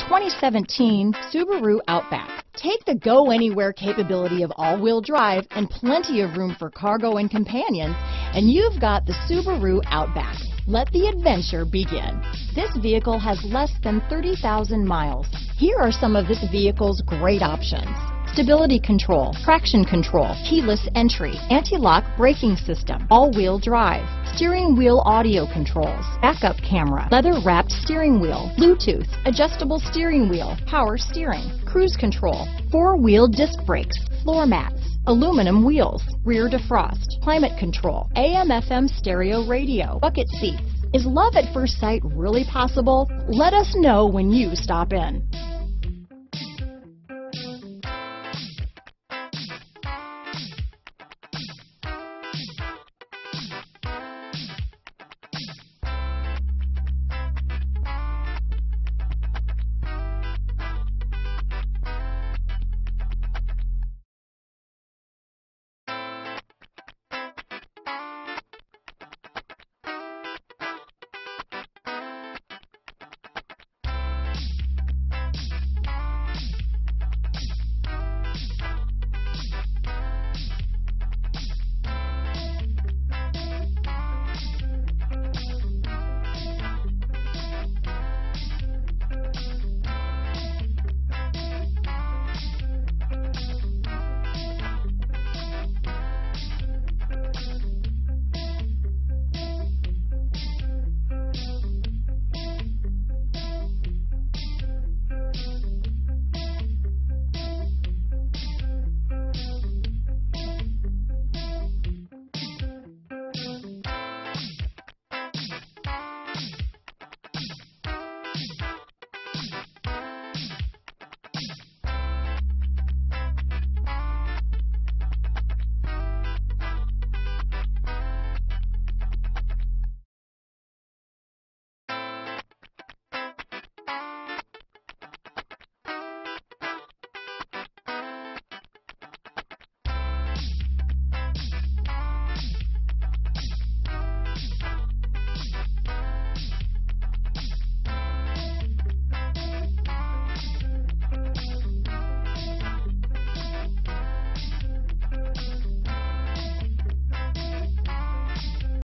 2017 Subaru Outback. Take the go-anywhere capability of all-wheel drive and plenty of room for cargo and companions, and you've got the Subaru Outback. Let the adventure begin. This vehicle has less than 30,000 miles. Here are some of this vehicle's great options: stability control, traction control, keyless entry, anti-lock braking system, all-wheel drive, steering wheel audio controls, backup camera, leather-wrapped steering wheel, Bluetooth, adjustable steering wheel, power steering, cruise control, four-wheel disc brakes, floor mats, aluminum wheels, rear defrost, climate control, AM/FM stereo radio, bucket seats. Is love at first sight really possible? Let us know when you stop in.